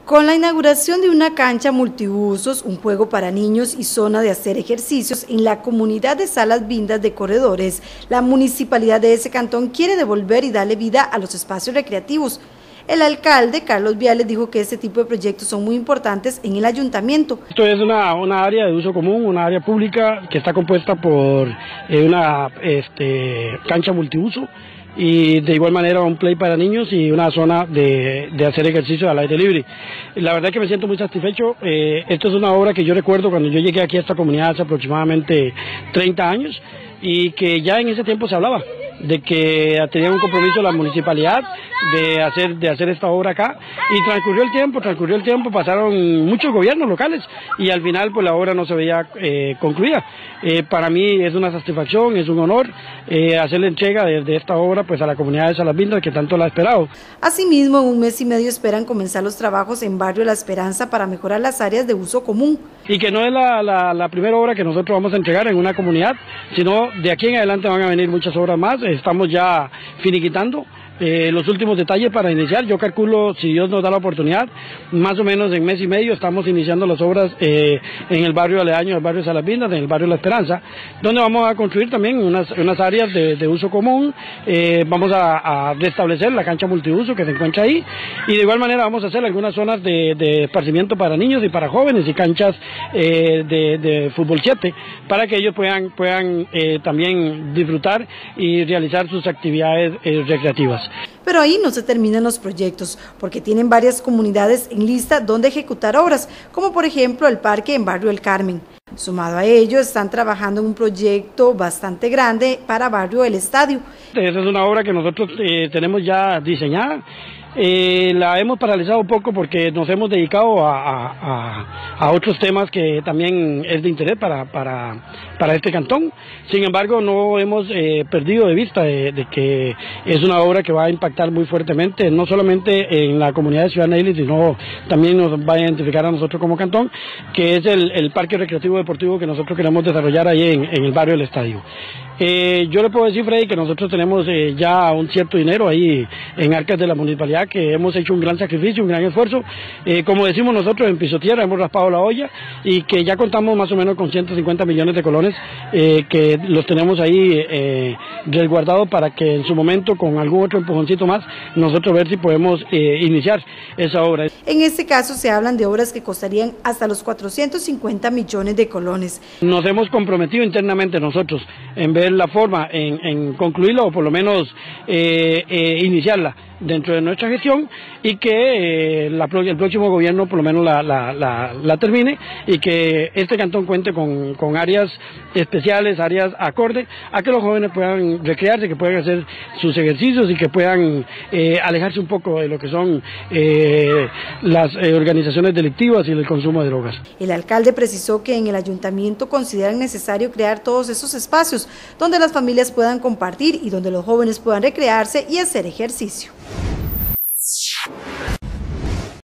Con la inauguración de una cancha multiusos, un juego para niños y zona de hacer ejercicios en la comunidad de Salas Vindas de Corredores, la municipalidad de ese cantón quiere devolver y darle vida a los espacios recreativos. El alcalde, Carlos Viales, dijo que este tipo de proyectos son muy importantes en el ayuntamiento. Esto es una área de uso común, una área pública que está compuesta por una cancha multiuso y de igual manera un play para niños y una zona de hacer ejercicio al aire libre. La verdad es que me siento muy satisfecho. Esto es una obra que yo recuerdo cuando yo llegué aquí a esta comunidad hace aproximadamente 30 años y que ya en ese tiempo se hablaba de que tenía un compromiso la municipalidad de hacer esta obra acá, y transcurrió el tiempo, pasaron muchos gobiernos locales y al final pues la obra no se veía concluida. Para mí es una satisfacción, es un honor hacer la entrega de esta obra pues a la comunidad de Salas Vindas que tanto la ha esperado. Asimismo, en un mes y medio esperan comenzar los trabajos en Barrio La Esperanza para mejorar las áreas de uso común. Y que no es la primera obra que nosotros vamos a entregar en una comunidad, sino de aquí en adelante van a venir muchas obras más. Estamos ya finiquitando los últimos detalles para iniciar. Yo calculo, si Dios nos da la oportunidad, más o menos en mes y medio estamos iniciando las obras en el barrio aledaño, el barrio Salas Vindas, en el barrio La Esperanza, donde vamos a construir también unas áreas de uso común. Vamos a restablecer la cancha multiuso que se encuentra ahí, y de igual manera vamos a hacer algunas zonas de esparcimiento para niños y para jóvenes y canchas de fútbol 7 para que ellos puedan también disfrutar y realizar sus actividades recreativas. Pero ahí no se terminan los proyectos, porque tienen varias comunidades en lista donde ejecutar obras, como por ejemplo el parque en Barrio El Carmen. Sumado a ello, están trabajando en un proyecto bastante grande para Barrio El Estadio. Esa es una obra que nosotros tenemos ya diseñada. La hemos paralizado un poco porque nos hemos dedicado a otros temas que también es de interés para este cantón. Sin embargo, no hemos perdido de vista de que es una obra que va a impactar muy fuertemente, no solamente en la comunidad de Ciudad Neylis, sino también nos va a identificar a nosotros como cantón, que es el parque recreativo deportivo que nosotros queremos desarrollar ahí en el barrio del Estadio. Yo le puedo decir, Freddy, que nosotros tenemos ya un cierto dinero ahí en arcas de la municipalidad, que hemos hecho un gran sacrificio, un gran esfuerzo. Como decimos nosotros en Piso Tierra, hemos raspado la olla y que ya contamos más o menos con 150 millones de colones que los tenemos ahí resguardados para que en su momento, con algún otro empujoncito más, nosotros ver si podemos iniciar esa obra. En este caso se hablan de obras que costarían hasta los 450 millones de colones. Nos hemos comprometido internamente nosotros en ver la forma en concluirla, o por lo menos iniciarla dentro de nuestra gestión, y que el próximo gobierno por lo menos la termine, y que este cantón cuente con áreas especiales, áreas acorde a que los jóvenes puedan recrearse, que puedan hacer sus ejercicios y que puedan alejarse un poco de lo que son las organizaciones delictivas y el consumo de drogas. El alcalde precisó que en el ayuntamiento consideran necesario crear todos esos espacios donde las familias puedan compartir y donde los jóvenes puedan recrearse y hacer ejercicio.